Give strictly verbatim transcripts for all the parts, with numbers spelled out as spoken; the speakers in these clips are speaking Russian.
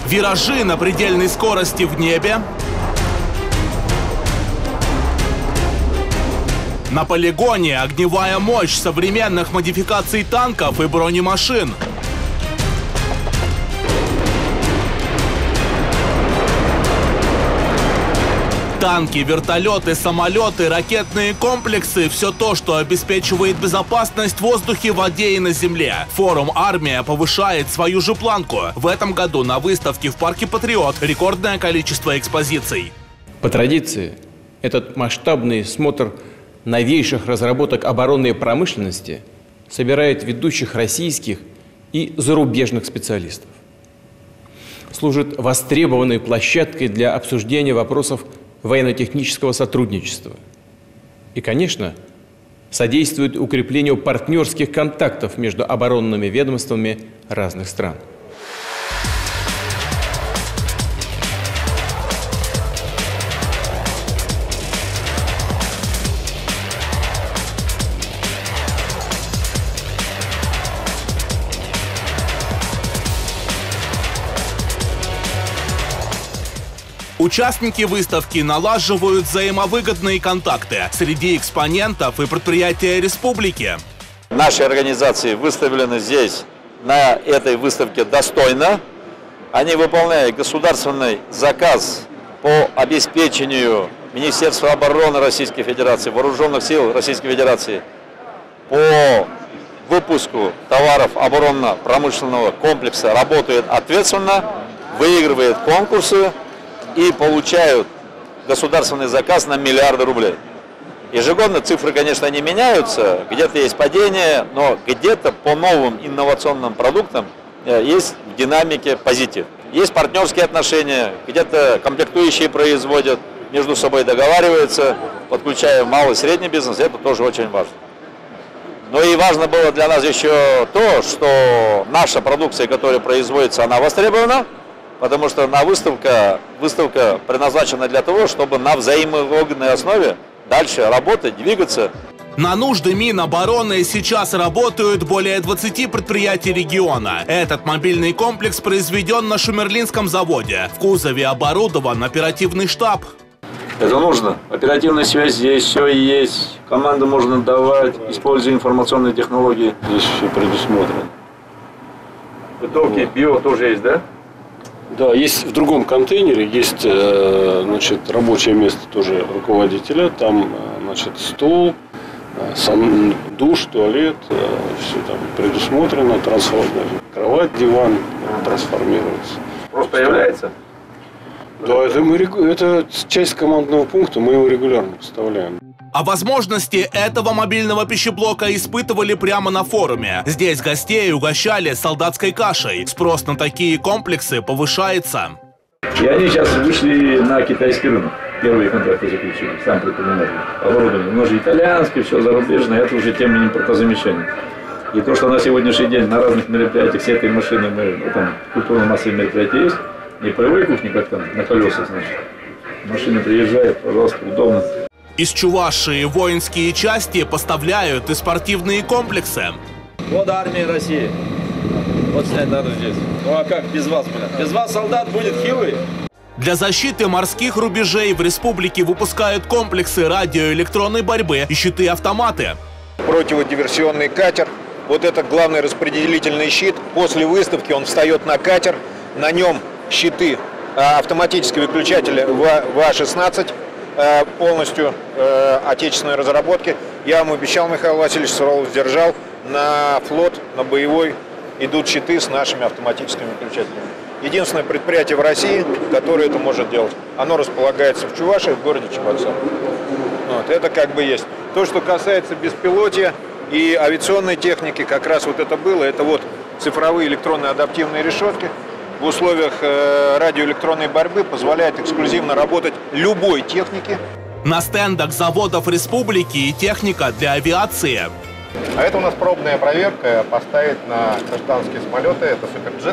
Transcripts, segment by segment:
Виражи на предельной скорости в небе. На полигоне огневая мощь современных модификаций танков и бронемашин. Танки, вертолеты, самолеты, ракетные комплексы – все то, что обеспечивает безопасность в воздухе, воде и на земле. Форум «Армия» повышает свою же планку. В этом году на выставке в парке «Патриот» рекордное количество экспозиций. По традиции, этот масштабный смотр новейших разработок оборонной промышленности собирает ведущих российских и зарубежных специалистов. Служит востребованной площадкой для обсуждения вопросов военно-технического сотрудничества. И, конечно, содействует укреплению партнерских контактов между оборонными ведомствами разных стран. Участники выставки налаживают взаимовыгодные контакты среди экспонентов и предприятий республики. Наши организации выставлены здесь, на этой выставке, достойно. Они выполняют государственный заказ по обеспечению Министерства обороны Российской Федерации, Вооруженных сил Российской Федерации по выпуску товаров оборонно-промышленного комплекса. Работает ответственно, выигрывает конкурсы и получают государственный заказ на миллиарды рублей. Ежегодно цифры, конечно, не меняются, где-то есть падение, но где-то по новым инновационным продуктам есть в динамике позитив. Есть партнерские отношения, где-то комплектующие производят, между собой договариваются, подключая малый и средний бизнес, это тоже очень важно. Но и важно было для нас еще то, что наша продукция, которая производится, она востребована, потому что на выставка, выставка предназначена для того, чтобы на взаимовыгодной основе дальше работать, двигаться. На нужды Минобороны сейчас работают более двадцати предприятий региона. Этот мобильный комплекс произведен на Шумерлинском заводе. В кузове оборудован оперативный штаб. Это нужно. Оперативная связь здесь все есть. Команду можно давать, используя информационные технологии. Здесь все предусмотрено. Бытовки, био тоже есть, да? Да, есть в другом контейнере, есть, значит, рабочее место тоже руководителя, там, значит, стол, сам душ, туалет, все там предусмотрено, трансформация, кровать, диван трансформируется. Просто появляется? Да, это, мы, это часть командного пункта, мы его регулярно поставляем. О возможности этого мобильного пищеблока испытывали прямо на форуме. Здесь гостей угощали солдатской кашей. Спрос на такие комплексы повышается. И они сейчас вышли на китайский рынок. Первые контракты заключили, сам предприниматель. Оборудование, оно же итальянское, все зарубежное, это уже тема импортозамещения. И то, что на сегодняшний день на разных мероприятиях с этой машиной, мы, ну, там культурно-массовые мероприятия есть, не полевой кухни, как там, на колесах, значит. Машина приезжает, пожалуйста, удобно. Из Чувашии воинские части поставляют и спортивные комплексы. Вот армия России. Вот снять надо здесь. Ну а как без вас, блин? Без вас солдат будет хилый. Для защиты морских рубежей в республике выпускают комплексы радиоэлектронной борьбы и щиты-автоматы. Противодиверсионный катер. Вот это главный распределительный щит. После выставки он встает на катер. На нем щиты автоматические выключатели ва шестнадцать. Полностью э, отечественной разработки. Я вам обещал, Михаил Васильевич, сурово сдержал, на флот, на боевой идут щиты с нашими автоматическими выключателями. Единственное предприятие в России, которое это может делать. Оно располагается в Чувашии, в городе Чебоксар. Вот, это как бы есть. То, что касается беспилотия и авиационной техники, как раз вот это было, это вот цифровые электронные адаптивные решетки. В условиях э, радиоэлектронной борьбы позволяет эксклюзивно работать любой технике. На стендах заводов республики и техника для авиации. А это у нас пробная проверка, поставить на гражданские самолеты, это суперджет.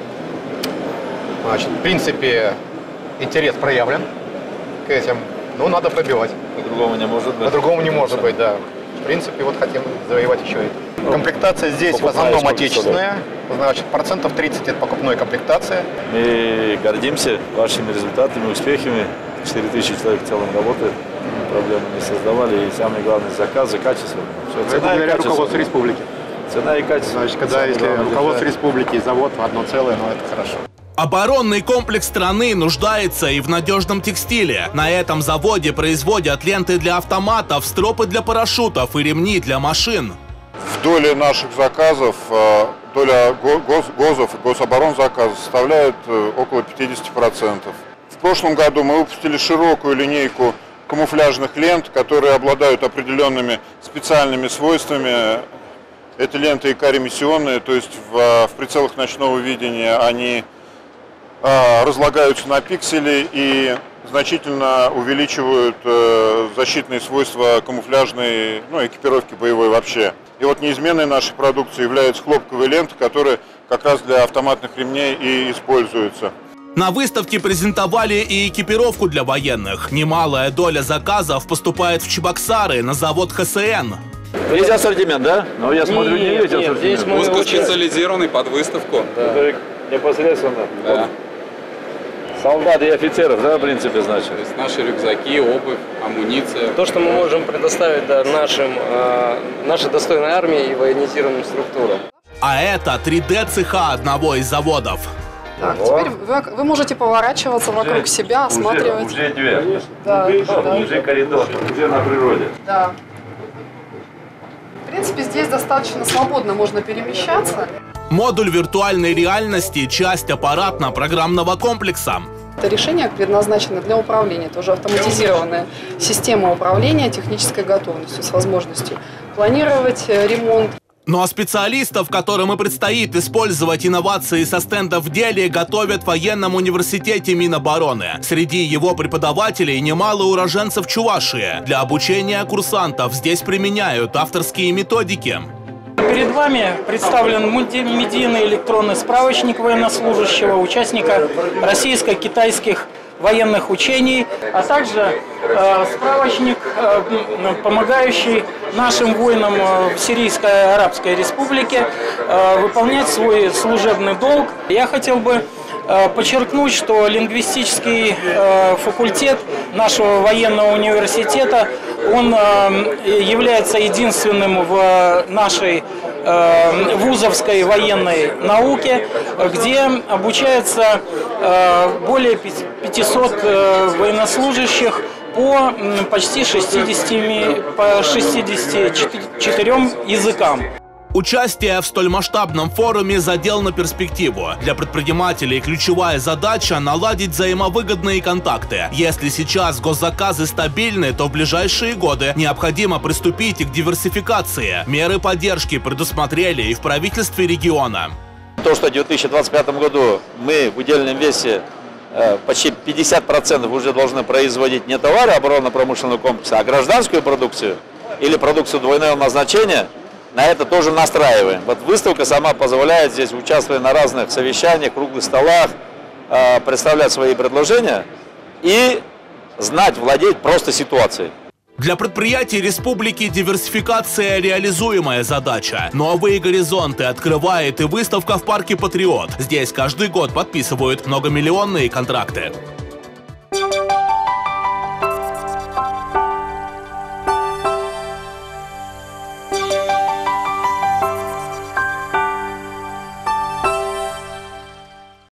Значит, в принципе, интерес проявлен к этим, но надо пробивать. По-другому не может быть. По-другому не может быть, да. В принципе, вот хотим завоевать еще это. Комплектация здесь в основном отечественная. Значит, процентов тридцать это покупной комплектация. Мы гордимся вашими результатами, успехами. четыре тысячи человек в целом работает. Проблемы не создавали. И самое главное, заказы, качество. Все, цена и качество. Руководство республики. Цена и качество. Значит, когда если руководство республики и завод в одно целое, ну это хорошо. Оборонный комплекс страны нуждается и в надежном текстиле. На этом заводе производят ленты для автоматов, стропы для парашютов и ремни для машин. В доле наших заказов, доля гос, ГОЗов и гособоронзаказов составляет около пятидесяти процентов. В прошлом году мы выпустили широкую линейку камуфляжных лент, которые обладают определенными специальными свойствами. Это ленты ЭКО-ремиссионные, то есть в, в прицелах ночного видения они а, разлагаются на пиксели и значительно увеличивают э, защитные свойства камуфляжной, ну, экипировки боевой вообще. И вот неизменной нашей продукцией являются хлопковые ленты, которые как раз для автоматных ремней и используются. На выставке презентовали и экипировку для военных. Немалая доля заказов поступает в Чебоксары на завод ХСН. Есть ассортимент, да? Но я смотрю, не есть ассортимент. Узкоспециализированный под выставку. Да. Непосредственно. Да. Солдаты и офицеров, да, в принципе, значит? То есть наши рюкзаки, обувь, амуниция. То, что мы можем предоставить да, нашим, э, нашей достойной армии и военизированным структурам. А это три дэ цеха одного из заводов. Так, теперь вы, вы можете поворачиваться уже, вокруг себя, осматривать. Уже, уже дверь. Да, уже, да. уже коридор, уже на природе. Да. В принципе, здесь достаточно свободно можно перемещаться. Модуль виртуальной реальности – часть аппаратно-программного комплекса. Это решение предназначено для управления. Это уже автоматизированная система управления технической готовностью с возможностью планировать ремонт. Ну а специалистов, которым и предстоит использовать инновации со стендов в деле, готовят в военном университете Минобороны. Среди его преподавателей немало уроженцев Чувашии. Для обучения курсантов здесь применяют авторские методики. Перед вами представлен мультимедийный электронный справочник военнослужащего, участника российско-китайских военных учений, а также э, справочник, э, помогающий нашим воинам в Сирийской Арабской Республике э, выполнять свой служебный долг. Я хотел бы э, подчеркнуть, что лингвистический э, факультет нашего военного университета, он э, является единственным в нашей э, вузовской военной науке, где обучается э, более пятисот э, военнослужащих по почти шестидесяти, по шестидесяти четырем языкам. Участие в столь масштабном форуме задел на перспективу. Для предпринимателей ключевая задача – наладить взаимовыгодные контакты. Если сейчас госзаказы стабильны, то в ближайшие годы необходимо приступить и к диверсификации. Меры поддержки предусмотрели и в правительстве региона. То, что в две тысячи двадцать пятом году мы в удельном весе э, почти пятьдесят процентов уже должны производить не товары оборонно-промышленного комплекса, а гражданскую продукцию или продукцию двойного назначения, на это тоже настраиваем. Вот выставка сама позволяет здесь, участвуя на разных совещаниях, круглых столах, э, представлять свои предложения и знать, владеть просто ситуацией. Для предприятий республики диверсификация – реализуемая задача. Новые горизонты открывает и выставка в парке «Патриот». Здесь каждый год подписывают многомиллионные контракты.